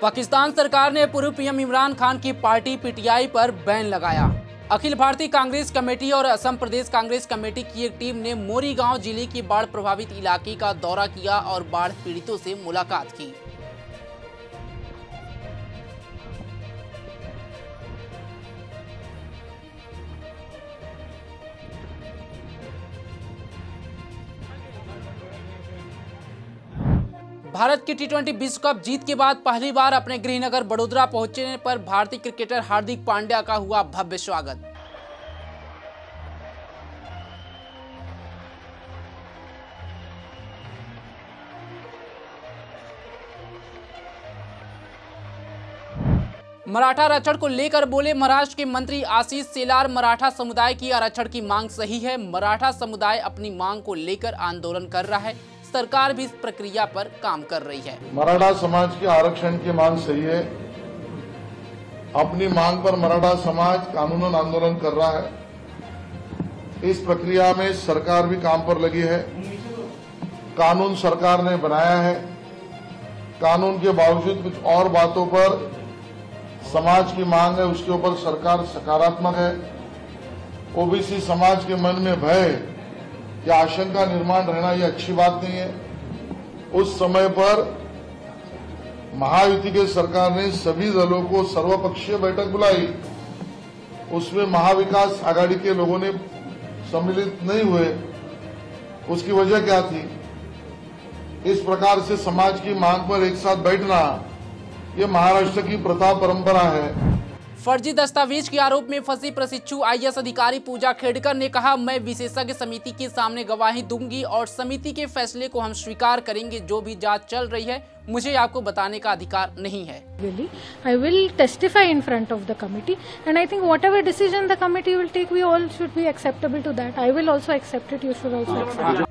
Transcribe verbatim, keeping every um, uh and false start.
पाकिस्तान सरकार ने पूर्व पीएम इमरान खान की पार्टी पीटीआई पर बैन लगाया। अखिल भारतीय कांग्रेस कमेटी और असम प्रदेश कांग्रेस कमेटी की एक टीम ने मोरीगांव जिले की बाढ़ प्रभावित इलाके का दौरा किया और बाढ़ पीड़ितों से मुलाकात की। भारत की टी ट्वेंटी विश्व कप जीत के बाद पहली बार अपने गृहनगर बड़ोदरा पहुंचने पर भारतीय क्रिकेटर हार्दिक पांड्या का हुआ भव्य स्वागत। मराठा आरक्षण को लेकर बोले महाराष्ट्र के मंत्री आशीष शेलार, मराठा समुदाय की आरक्षण की मांग सही है। मराठा समुदाय अपनी मांग को लेकर आंदोलन कर रहा है, सरकार भी इस प्रक्रिया पर काम कर रही है। मराठा समाज की आरक्षण की मांग सही है। अपनी मांग पर मराठा समाज कानूनन आंदोलन कर रहा है। इस प्रक्रिया में सरकार भी काम पर लगी है। कानून सरकार ने बनाया है। कानून के बावजूद कुछ और बातों पर समाज की मांग है, उसके ऊपर सरकार सकारात्मक है। ओबीसी समाज के मन में भय या आशंका निर्माण रहना ये अच्छी बात नहीं है। उस समय पर महायुति के सरकार ने सभी दलों को सर्वपक्षीय बैठक बुलाई। उसमें महाविकास आघाड़ी के लोगों ने सम्मिलित नहीं हुए। उसकी वजह क्या थी? इस प्रकार से समाज की मांग पर एक साथ बैठना ये महाराष्ट्र की प्रथा परंपरा है। फर्जी दस्तावेज के आरोप में फंसी प्रशिक्षु आईएएस अधिकारी पूजा खेड़कर ने कहा, मैं विशेषज्ञ समिति के सामने गवाही दूंगी और समिति के फैसले को हम स्वीकार करेंगे। जो भी जांच चल रही है मुझे आपको बताने का अधिकार नहीं है। Really, I will testify in front of the committee and I think whatever decision the committee will take, we all should be acceptable to that. I will also accept it. You should also accept it.